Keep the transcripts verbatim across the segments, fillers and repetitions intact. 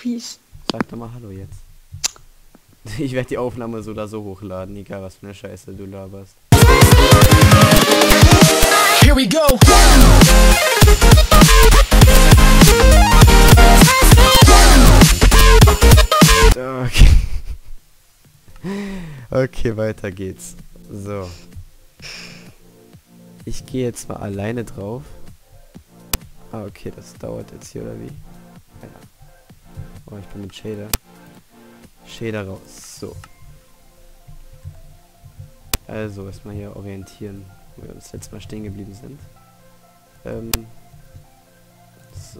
Peace. Sag doch mal Hallo jetzt. Ich werde die Aufnahme so oder so hochladen, egal was für eine Scheiße du laberst. Here we go. Okay. Okay, weiter geht's. So. Ich gehe jetzt mal alleine drauf. Ah, okay, das dauert jetzt hier, oder wie? Ja. Oh, ich bin mit Shader. Shader raus. So. Also, erstmal hier orientieren, wo wir das letzte Mal stehen geblieben sind. Ähm. So.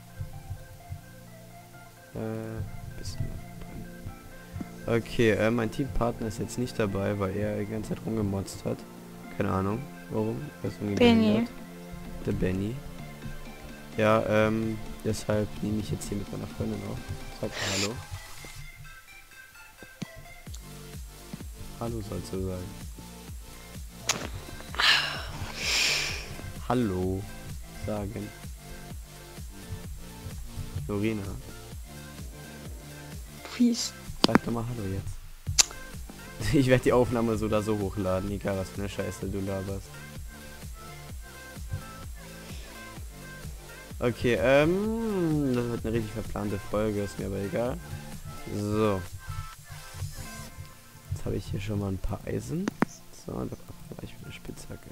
Äh, bisschen mehr verbrennen. Okay, äh, mein Teampartner ist jetzt nicht dabei, weil er die ganze Zeit rumgemotzt hat. Keine Ahnung, warum. Er ist irgendwie Benny. behindert. Der Benny. Ja, ähm, deshalb nehme ich jetzt hier mit meiner Freundin auf. Sag mal Hallo. Hallo sollst du sagen. Hallo sagen. Lorena, Peace. sag doch mal Hallo jetzt. Ich werde die Aufnahme so oder so hochladen, egal was für eine Scheiße du laberst. Okay, ähm, das wird eine richtig verplante Folge, ist mir aber egal. So. Jetzt habe ich hier schon mal ein paar Eisen. So, und da brauche ich eine Spitzhacke.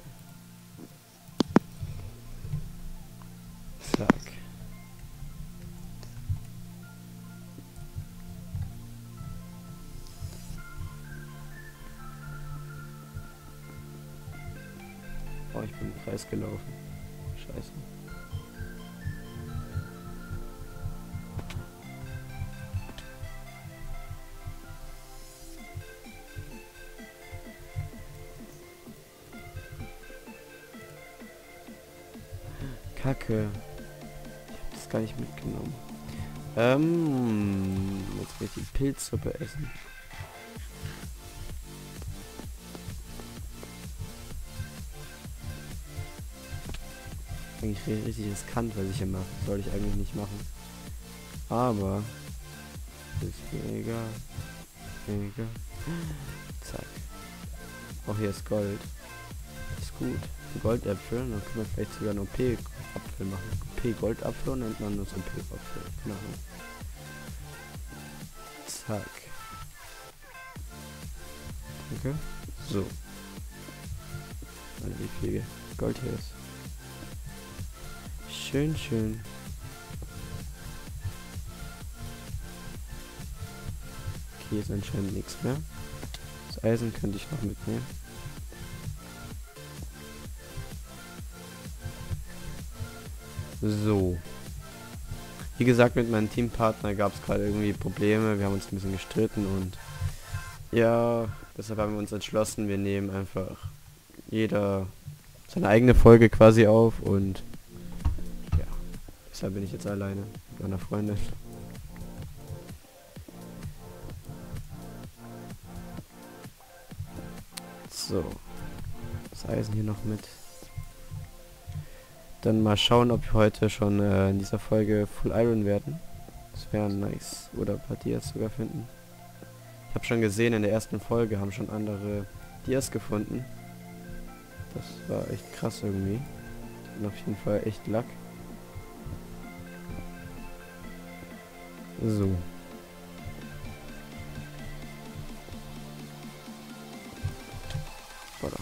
Zack. Oh, ich bin im Kreis gelaufen. Scheiße. Kacke. Ich hab das gar nicht mitgenommen. Ähm, jetzt will ich die Pilzsuppe essen. Eigentlich ri- richtig riskant, was ich hier mache. Soll ich eigentlich nicht machen. Aber ist mir egal. Egal. Zack. Auch hier ist Gold. Ist gut. Goldäpfel, dann können wir vielleicht sogar einen O P-Apfel machen. O P-Goldapfel und nennt man das O P-Apfel. Genau. Zack. Okay. So. Alter, wie viel Gold hier ist. Schön, schön. Okay, hier ist anscheinend nichts mehr. Das Eisen könnte ich noch mitnehmen. So. Wie gesagt, mit meinem Teampartner gab es gerade irgendwie Probleme. Wir haben uns ein bisschen gestritten und ja, deshalb haben wir uns entschlossen, wir nehmen einfach jeder seine eigene Folge quasi auf und ja, deshalb bin ich jetzt alleine mit meiner Freundin. So. Das Eisen hier noch mit. Dann mal schauen, ob wir heute schon äh, in dieser Folge Full Iron werden. Das wäre nice. Oder ein paar Dias sogar finden. Ich habe schon gesehen, in der ersten Folge haben schon andere Dias gefunden. Das war echt krass irgendwie. Und auf jeden Fall echt Luck. So. Voilà.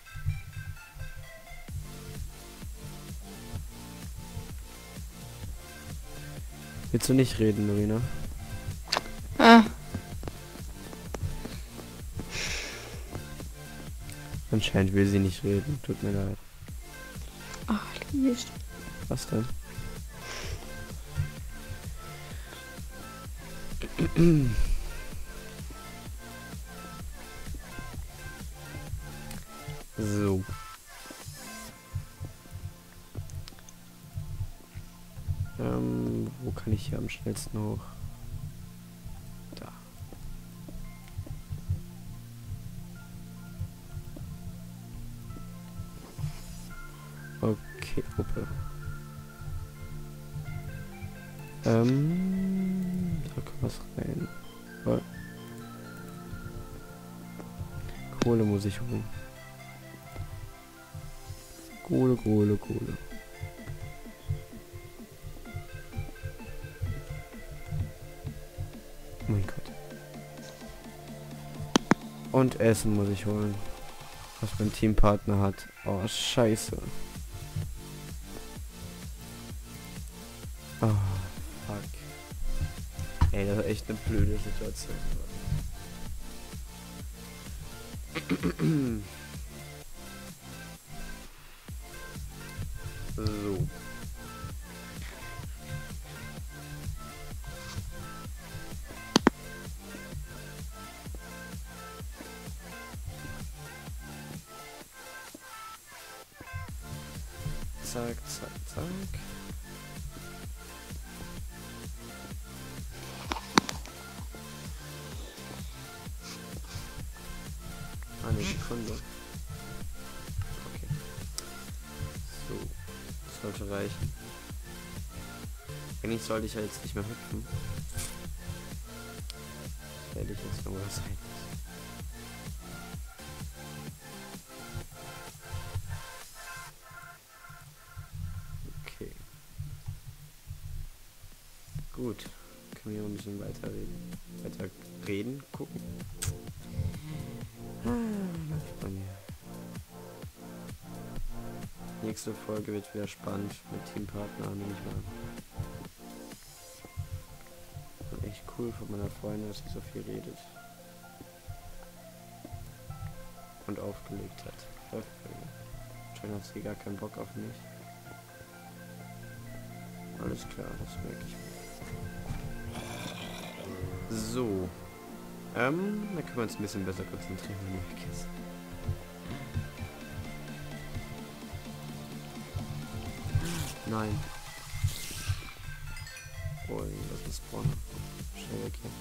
Willst du nicht reden, Lorena? Ah, Anscheinend will sie nicht reden. Tut mir leid. ach, Lies. Was denn? So. Ähm, wo kann ich hier am schnellsten hoch? Da. Okay, Gruppe. Ähm, was rein. Oh. Kohle muss ich holen. Kohle, Kohle, Kohle. Oh mein Gott. Und Essen muss ich holen. Was mein Teampartner hat. Oh, scheiße. Oh, fuck. Ey, das ist echt eine blöde Situation. So. Zack, zack, zack. Eine Sekunde. Okay. So. Das sollte reichen. Eigentlich sollte ich ja jetzt nicht mehr hüpfen. Werde ich jetzt nur was sein. Okay. Gut. Können wir ein bisschen weiter reden. Weiter reden, gucken. Läuft bei mir. Nächste Folge wird wieder spannend mit Teampartner, nehme ich mal an. Und echt cool von meiner Freundin, dass sie so viel redet. Und aufgelegt hat. Läuft bei mir. Anscheinend hat sie gar keinen Bock auf mich. Alles klar, das merke ich mir. So. Ähm, da können wir uns ein bisschen besser konzentrieren, wenn wir vergessen. Nein. Oh, das ist Spawner. Schnell weg hier.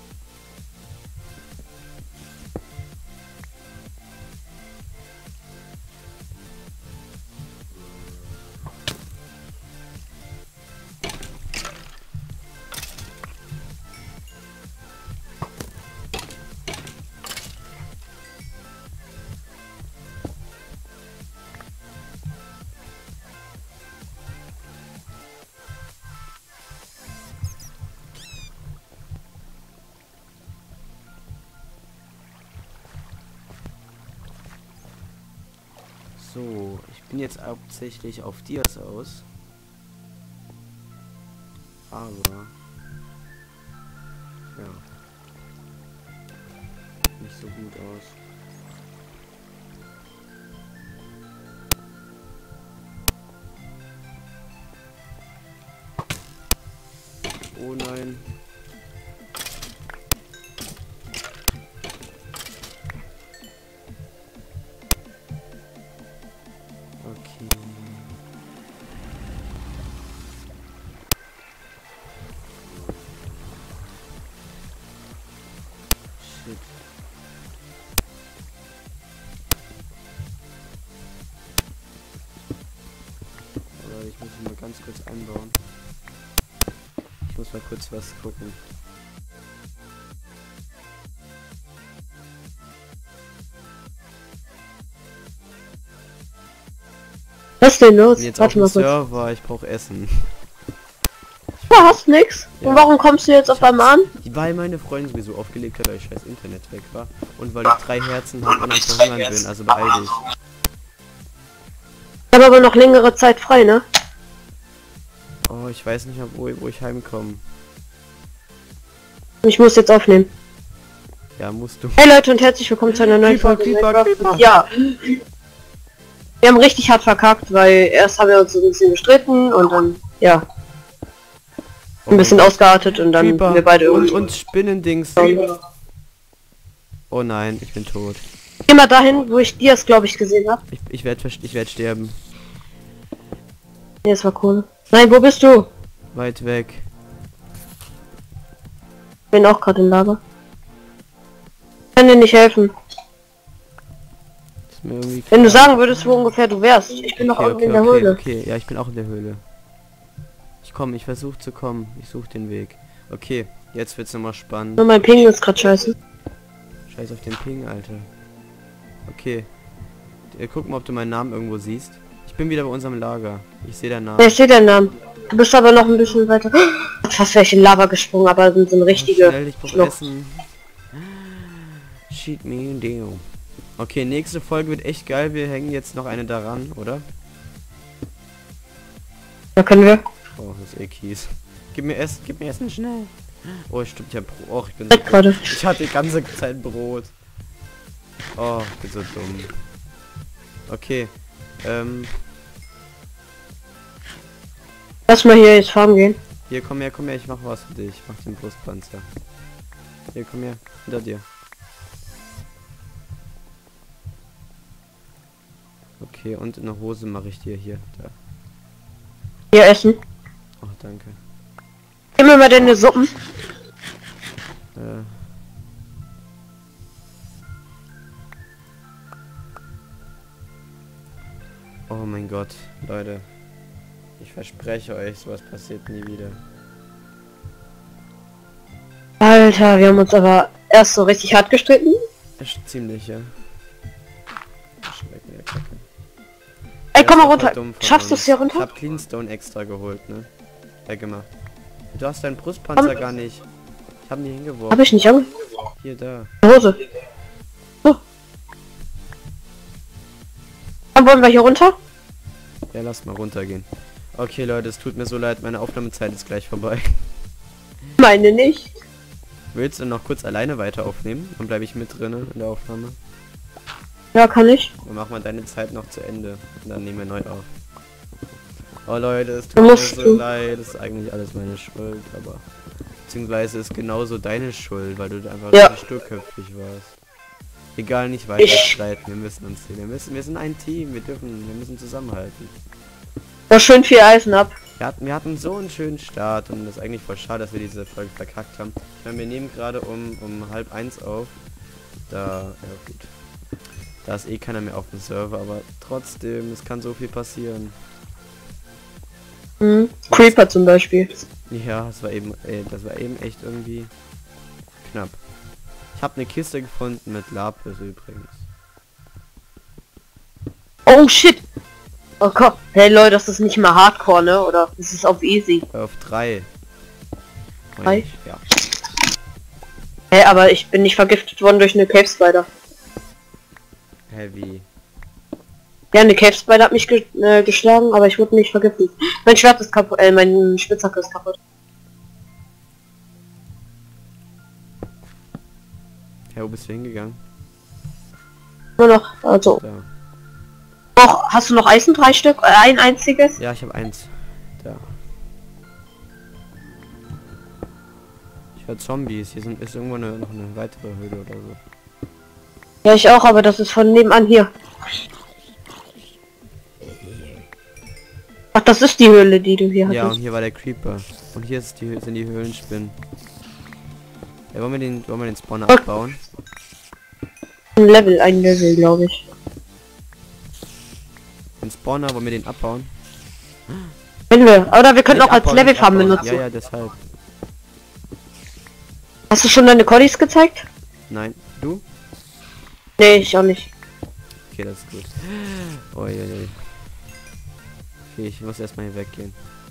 So, ich bin jetzt hauptsächlich auf Dias aus. Aber ja, nicht so gut aus. Oh nein. Okay. Shit. Aber ich muss ihn mal ganz kurz einbauen. Ich muss mal kurz was gucken. Was ist denn los? Jetzt Warte auf dem mal kurz. Server, ich brauche Essen. Du hast nix. Ja. Und warum kommst du jetzt auf einmal an? Weil meine Freundin sowieso aufgelegt hat, weil ich scheiß Internet weg war. Und weil ich drei Herzen habe und am Verhungern bin, also beeil dich. Ich habe aber noch längere Zeit frei, ne? Oh, ich weiß nicht mehr, wo, wo ich heimkomme. Ich muss jetzt aufnehmen. Ja, musst du. Hey Leute und herzlich willkommen zu einer neuen Creeper, Folge. Creeper, Minecraft. Creeper. Ja. Wir haben richtig hart verkackt, weil erst haben wir uns so ein bisschen gestritten und dann, ja, Oh, ein bisschen ausgeartet und dann Creeper. wir beide und, irgendwie. und Spinnendings. Oh nein, ich bin tot. Geh mal dahin, wo ich Dias, glaube ich, gesehen habe. Ich, ich werde ich werd sterben. Nee, das war cool. Nein, wo bist du? Weit weg. Bin auch gerade im Lager. Ich kann dir nicht helfen. Ist mir irgendwie Wenn du klar. sagen würdest, wo ungefähr du wärst. Ich bin noch Okay, unten okay, in der okay, Höhle. okay. Ja, ich bin auch in der Höhle. Ich komme, ich versuche zu kommen. Ich suche den Weg. Okay, Jetzt wird's nochmal spannend. Nur mein Ping ist gerade scheiße. Scheiß auf den Ping, Alter. Okay. Äh, Guck mal, ob du meinen Namen irgendwo siehst. Ich bin wieder bei unserem Lager. Ich sehe deinen Namen. Ja, ich sehe deinen Namen. Du bist aber noch ein bisschen weiter. Fast wäre ich in Lava gesprungen, aber sind so eine richtige... Schnell, ich brauch Schluck. Essen. Cheat me deal. Okay, nächste Folge wird echt geil. Wir hängen jetzt noch eine daran, oder? Da können wir. Oh, das ist eh Kies. Gib mir Essen, gib mir Essen schnell. Oh, stimmt, ich hab Brot. Oh, ich bin so Gerade. Ich hatte die ganze Zeit Brot. Oh, ich bin so dumm. Okay. Ähm, Lass mal hier jetzt farmen gehen. hier, komm her, komm her, ich mach was für dich. Ich mach den Brustpanzer. Hier, komm her, hinter dir. Okay, und eine Hose mache ich dir hier. Da. Hier essen. Oh, danke. Gib mir mal deine Suppen. Äh. Oh mein Gott, Leute. Ich verspreche euch, sowas passiert nie wieder. Alter, wir haben uns aber erst so richtig hart gestritten. Ist ziemlich, ja. Schmeckt mir Kacke. Ey, Ja, komm mal ist runter. voll dumm von Schaffst du es uns. hier Ich runter? hab Cleanstone extra geholt, ne? Ja, gemacht. Du hast deinen Brustpanzer Komm. gar nicht. Ich hab ihn hier hingeworfen. Hab ich nicht, aber Hier, da. Hose. Oh. Dann wollen wir hier runter? Ja, lass mal runtergehen. Okay, Leute, es tut mir so leid, meine Aufnahmezeit ist gleich vorbei. Meine nicht. Willst du noch kurz alleine weiter aufnehmen? Dann bleibe ich mit drinne in der Aufnahme. Ja, kann ich. Dann mach mal deine Zeit noch zu Ende. Und dann nehmen wir neu auf. Oh Leute, es tut Dann mir musst so du. leid. Das ist eigentlich alles meine Schuld, aber... Beziehungsweise ist genauso deine Schuld, weil du einfach Ja. richtig sturköpfig warst. Egal, nicht weiter Ich- streiten. Wir müssen uns sehen. Wir müssen, wir sind ein Team. Wir dürfen, wir müssen zusammenhalten. Da schön viel Eisen ab. Wir hatten, wir hatten so einen schönen Start und das ist eigentlich voll schade, dass wir diese Folge verkackt haben. Ich meine, wir nehmen gerade um, um halb eins auf. Da, ja gut. Da ist eh keiner mehr auf dem Server, aber trotzdem, es kann so viel passieren. Mhm. Creeper zum Beispiel. Ja, das war eben, ey, das war eben echt irgendwie knapp. Ich habe eine Kiste gefunden mit Lapis übrigens. Oh shit. Oh Gott. Hey Leute, das ist nicht mal Hardcore, ne? Oder das ist auf easy. Auf drei. Drei? Ja. Hey, aber ich bin nicht vergiftet worden durch eine Cave Spider. Heavy. Ja, eine Cave Spider hat mich ge äh, geschlagen, aber ich wurde nicht vergiftet. Mein Schwert ist kaputt, äh, mein Spitzhacke ist kaputt. Ja, wo bist du hingegangen? Nur noch, also. Da. Noch, hast du noch Eisen? Drei Stück? Äh, ein einziges? Ja, ich habe eins. Da. Ich höre Zombies. Hier sind, ist irgendwo eine, noch eine weitere Höhle oder so. Ja, ich auch, aber das ist von nebenan hier. Ach, das ist die Höhle, die du hier Ja, und hattest. hier war der Creeper. Und hier ist die, sind die Höhlenspinnen. Ja, wollen wir den, wollen wir den Spawner Okay. abbauen? Ein Level, ein Level, glaube ich. Den Spawner, wollen wir den abbauen? Wenn wir, oder wir können Nicht auch als abbauen, Level nicht Farm abbauen. benutzen. Ja, ja, deshalb. Hast du schon deine Coddies gezeigt? Nein. Du? Nee, ich auch nicht. Okay, das ist gut. Oh, je, je. Okay, ich muss erstmal hier weggehen.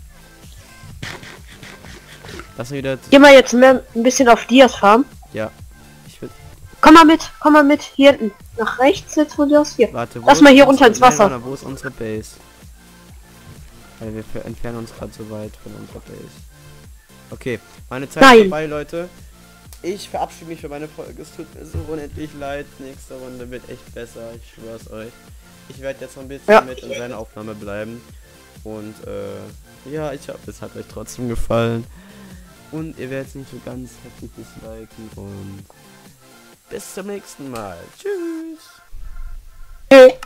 Lass mal wieder... Geh mal jetzt mehr ein bisschen auf Dias Farm. Ja. Ich will... Komm mal mit, komm mal mit. Hier hinten. Nach rechts jetzt von Dias hier. Warte, wo Lass ist mal hier unsere- runter ins Wasser. Nein, wo ist unsere Base? Weil wir ver- entfernen uns gerade so weit von unserer Base. Okay, meine Zeit Nein. ist vorbei, Leute. Ich verabschiede mich für meine Folge. Es tut mir so unendlich leid. Nächste Runde wird echt besser. Ich schwör's euch. Ich werde jetzt noch ein bisschen Ja. mit in seiner Aufnahme bleiben. Und äh, ja, ich hoffe, es hat euch trotzdem gefallen. Und ihr werdet nicht so ganz heftig disliken. Und bis zum nächsten Mal. Tschüss. Tschüss.